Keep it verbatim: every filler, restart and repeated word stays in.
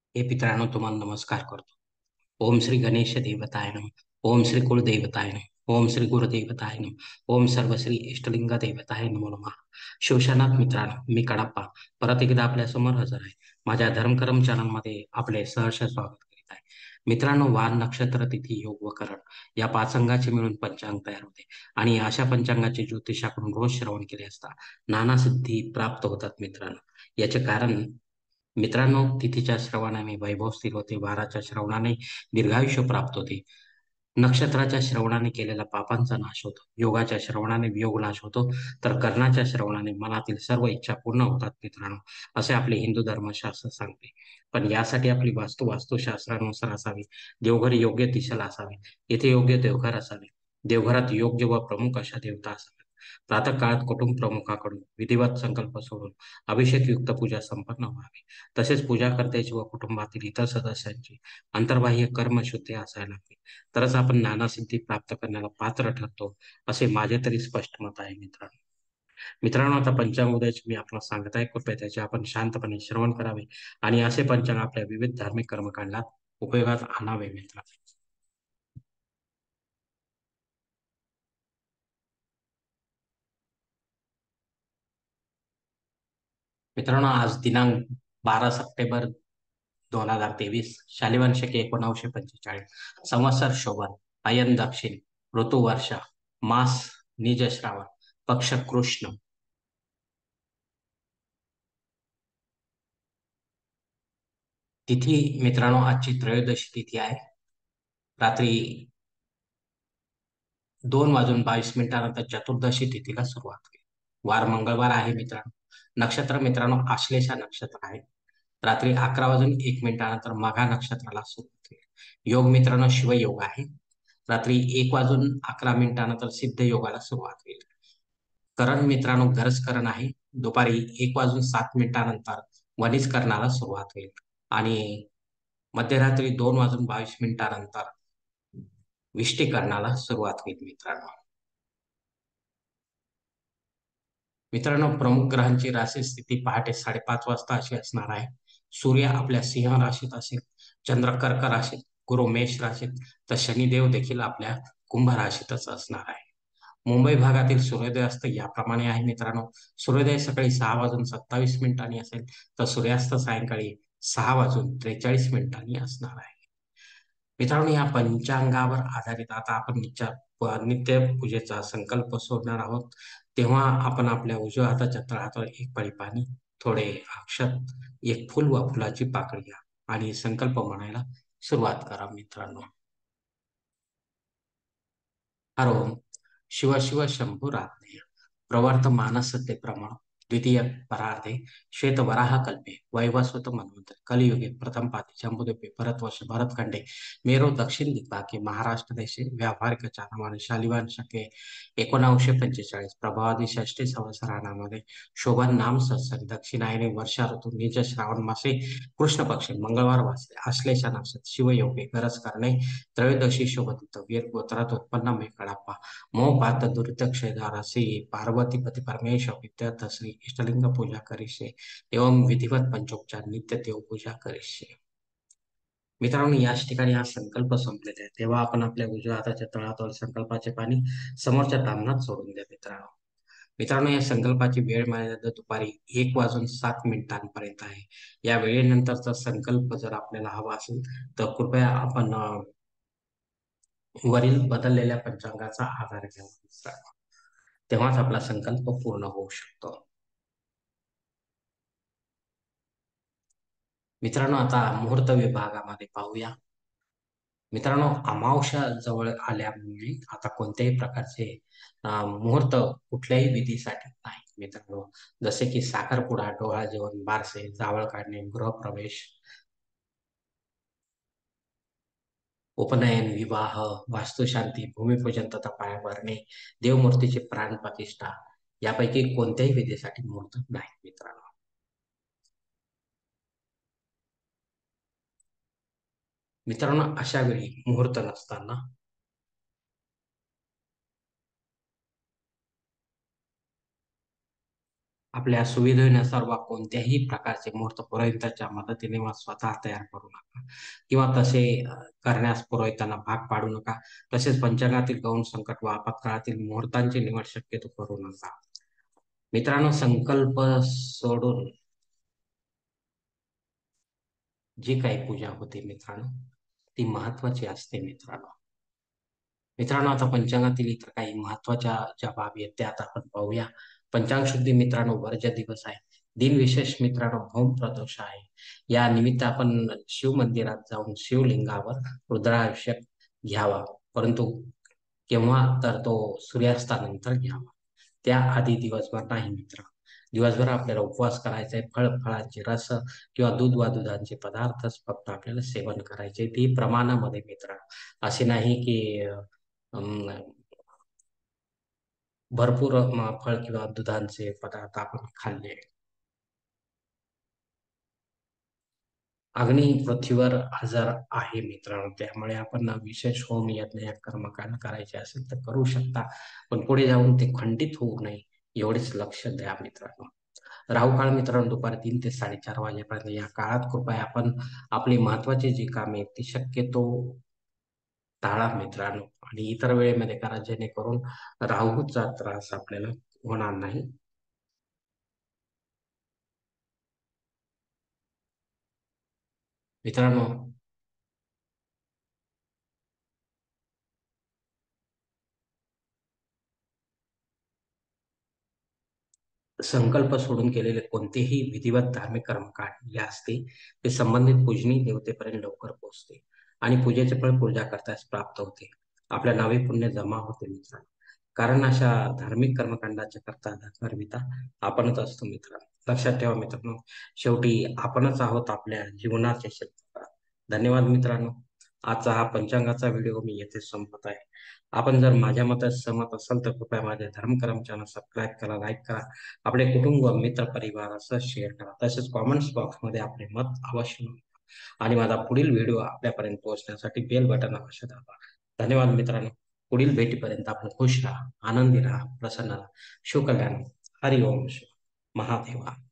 हे मित्रांनो, तुम्हाला नमस्कार करतो. ओम श्री गणेश देवताय नमः. ओम श्री कुलदेवताय नमः. ओम श्री गुरुदेवताय नमः. ओम सर्वश्री इष्टलिंग देवताय नमो नमः. शिवशनाथ मित्रांनो, मी कडाप्पा परत एकदा आपल्या समोर हजर आहे. माझ्या धर्मकरम चॅनलमध्ये आपले सहर्ष स्वागत करीत आहे. मित्रांनो, वार नक्षत्र तिथी योग व करण या पाच अंगाचे मिळून पंचांग तयार होते आणि अशा पंचांगाचे ज्योतिषाकडून रोज श्रवण केले असता नाना सिद्धी प्राप्त होतात. मित्रांनो, याचे कारण मित्रांनो, तिथीच्या श्रवणाने वैभव स्थिर होते, वाराच्या श्रवणाने दीर्घायुष्य प्राप्त होते, नक्षत्राच्या श्रवणाने केलेला पापांचा नाश होतो, योगाच्या श्रवणाने वियोग नाश होतो, तर कर्णाच्या श्रवणाने मनातील सर्व इच्छा पूर्ण होतात. मित्रांनो, असे आपले हिंदू धर्मशास्त्र सांगते. पण यासाठी आपली वास्तू वास्तुशास्त्रानुसार असावी. देवघर योग्य दिशेला असावे. येथे योग्य देवघर असावे. देवघरात योग्य व प्रमुख अशा देवता असाव्यात. प्रातःकाळात कुटुंब प्रमुखाकडून विधिवत संकल्प सोडून अभिषेकयुक्त पूजा संपन्न व्हावी. तसेच पूजा करत्याची व कुटुंबातील इतर सदस्यांची अंतर्बाह्य कर्मशुद्धी असायला हवी. तरच आपण नानासिद्धी प्राप्त करण्याला पात्र ठरतो, असे माझे तरी स्पष्ट मत आहे. मित्रांनो मित्रांनो आता पंचांग उद्याचे मी आपल्याला सांगत आहे. कृपया त्याचे आपण शांतपणे श्रवण करावे आणि असे पंचांग आपल्या विविध धार्मिक कर्मकांडात उपयोगात आणावे. मित्रांनो मित्रांनो आज दिनांक बारा सप्टेंबर दोन हजार तेवीस, शालिवान शके एकोणावीसशे पंचेचाळीस, संवत्सर शोभन, अयन दक्षिण, ऋतू वर्षा, मास निज श्रावण, पक्ष कृष्ण. तिथी मित्रांनो आजची त्रयोदशी तिथी आहे. रात्री दोन वाजून बावीस मिनिटानंतर चतुर्दशी तिथीला सुरुवात होईल. वार मंगळवार आहे. मित्रांनो, नक्षत्र मित्रांनो आश्लेषा नक्षत्र आहे. रात्री अकरा वाजून एक मिनिटानंतर मघा नक्षत्राला सुरुवात होईल. योग मित्रांनो शिवयोग आहे. रात्री एक वाजून अकरा मिनिटानंतर सिद्ध योगाला सुरुवात होईल. करण मित्रांनो गरज करण आहे. दुपारी एक वाजून सात मिनिटानंतर वनिज करणाला सुरुवात होईल आणि मध्यरात्री दोन वाजून बावीस मिनिटानंतर विष्टीकरणाला सुरुवात होईल. मित्रांनो मित्रांनो प्रमुख ग्रहांची राशी स्थिती पहाटे साडेपाच वाजता अशी असणार आहे. सूर्य आपल्या सिंह राशीत असेल, चंद्र कर्क राशीत, गुरु मेष राशीत, तर शनिदेव देखील आपल्या कुंभ राशीतच असणार आहे. मुंबई भागातील सूर्योदयास्त याप्रमाणे आहे. मित्रांनो, सूर्योदय सकाळी सहा वाजून सत्तावीस मिनिटांनी असेल, तर सूर्यास्त सायंकाळी सहा वाजून त्रेचाळीस मिनिटांनी असणार आहे. मित्रांनो, या पंचांगावर आधारित आता आपण नित्य नित्य पूजेचा संकल्प सोडणार आहोत. तेव्हा आपण आपल्या उजव्या हाताच्या तळहातावर एक पळी पाणी, थोडे अक्षत, एक फूल व फुलाची पाकळी घ्या आणि संकल्प म्हणायला सुरुवात करा. मित्रांनो, हरोम शिव शिव शंभू रात्रेय प्रवर्त मानसते प्रमाण द्वितीय परार्धे श्वेतवराह कल्पे वैवस्वत मन्वंतरे कलियुगे प्रथम पादी जम्बूद्वीपे भरतवर्ष भरतखंडे मेरू दक्षिण दिग्भागे महाराष्ट्र देशे व्यावहारिक चालमान शालिवान शके एकोणावीसशे पंचेचाळीस प्रभावादी षष्टी संवत्सरामध्ये शोभन नाम संवत्सरी दक्षिणायने वर्षा ऋतू निज श्रावण मासे कृष्ण पक्षी मंगळवार वाजते आश्लेषा नक्षत्र शिवयोगे गरज करणे त्रयोदशी शोभतीत वीर गोत्रात उत्पन्न मे कळाप्पा मोह दुरित क्षयदारासी पार्वतीपती परमेश्वर विद्यार्थ श्री इष्टलिंग पूजा करिष्ये एवं विधिवत पंचोपचार नित्य देव पूजा करिष्ये. मित्रांनो, याच ठिकाणी हा संकल्प संपलेला आहे. तेव्हा आपण आपल्या उजव्या हाताच्या तळहातावर संकल्पाचे पाणी समोरच्या तामणात सोडून द्या. मित्रांनो मित्रांनो या संकल्पाची वेळ मर्यादा दुपारी एक वाजून सात मिनिटांपर्यंत आहे. या वेळेनंतरचा संकल्प जर आपल्याला हवा असेल तर कृपया आपण अ, वरील बदललेल्या पंचांगाचा आधार घ्यावा. तेव्हाच आपला संकल्प पूर्ण होऊ शकतो. मित्रांनो आता मुहूर्त विभागामध्ये पाहूया. मित्रांनो, अमावस्या जवळ आल्यामुळे आता कोणत्याही प्रकारचे अ, मुहूर्त कुठल्याही विधीसाठी नाही. मित्रांनो, जसे की साखरपुडा, डोहाळे जेवण, बारसे, जावळ काढणे, गृहप्रवेश, उपनयन, विवाह, वास्तुशांती, भूमिपूजन तथा पाया भरणे, देवमूर्तीची प्राणप्रतिष्ठा यापैकी कोणत्याही विधीसाठी मुहूर्त नाही. मित्रांनो मित्रांनो अशा वेळी मुहूर्त नसताना आपल्या सुविधेनुसार वा कोणत्याही प्रकारचे मुहूर्त पुरोहिताच्या मदतीने वा स्वतः तयार करू नका किंवा तसे अ, करण्यास पुरोहितांना भाग पाडू नका. तसेच पंचांगातील गौण संकट व आपत्काळातील मुहूर्तांची निवड शक्यतो करू नका. मित्रांनो, संकल्प सोडून जी काही पूजा होते मित्रांनो, ती महत्वाची असते मित्रांनो. मित्रांनो, आता पंचांगातील इतर काही महत्त्वाच्या ज्या बाबी आहेत, त्या आता आपण पाहूया. पंचांग शुद्धी मित्रांनो, वर्ज्य दिवस आहे. दिनविशेष मित्रांनो, भौम प्रदोष आहे. या निमित्त आपण शिव मंदिरात जाऊन शिवलिंगावर रुद्राभिषेक घ्यावा. परंतु केव्हा? तर तो सूर्यास्तानंतर घ्यावा. त्याआधी दिवसभर नाही मित्र. दिवसभर आपल्याला उपवास करायचा आहे. फळ, फळांचे रस किंवा दूध वा दुधाचे पदार्थच फक्त आपल्याला सेवन करायचे. ते प्रमाणामध्ये मित्र. असे नाही की अं, भरपूर म फळ किंवा दुधांचे पदार्थ आपण खाल्ले. अग्नी पृथ्वीवर हजर आहे मित्रांनो. त्यामुळे आपण विशेष होम यज्ञ या कर्मकांड करायचे असेल तर करू शकता. पण पुढे जाऊन ते खंडित होऊ नये एवढेच लक्ष द्या मित्रांनो. राहू काळ मित्रांनो दुपारी तीन ते साडेचार वाजेपर्यंत. या काळात कृपया आपण आपली महत्त्वाची जी कामे आहेत ती शक्यतो टाळा मित्रांनो आणि इतर वेळेमध्ये करा जेणेकरून राहूचा त्रास आपल्याला होणार नाही. मित्रांनो, संकल्प सोडून केलेले कोणतेही विधिवत धार्मिक कर्मकांड जे असते ते संबंधित पूजनीय देवतेपर्यंत लवकर पोहोचते आणि पूजेचे फळ पूजा करताच प्राप्त होते. आपल्या नावे पुण्य जमा होते मित्रांनो. कारण अशा धार्मिक कर्मकांडाच्या करता करविता आपणच असतो मित्रांनो. लक्षात ठेवा मित्रांनो, शेवटी आपणच आहोत आपल्या जीवनाचे शिल्पकार. धन्यवाद मित्रांनो. आजचा हा पंचांगाचा व्हिडिओ मी येथे संपत आहे. आपण जर माझ्या मतात सहमत असाल तर कृपया माझ्या धर्मकरम चॅनल सबस्क्राईब करा, लाईक करा. आपले कुटुंब, मित्र, परिवारासह शेअर करा. तसेच कॉमेंट्स बॉक्समध्ये आपले मत अवश्य नोंदवा आणि माझा पुढील व्हिडिओ आपल्यापर्यंत पोहोचण्यासाठी बेल बटन अवश्य दाबा. धन्यवाद मित्रांनो. पुढील भेटीपर्यंत आपण खुश राहा, आनंदी राहा, प्रसन्न राहा. शिवकल्याण. हरिओम. शिव महादेवा.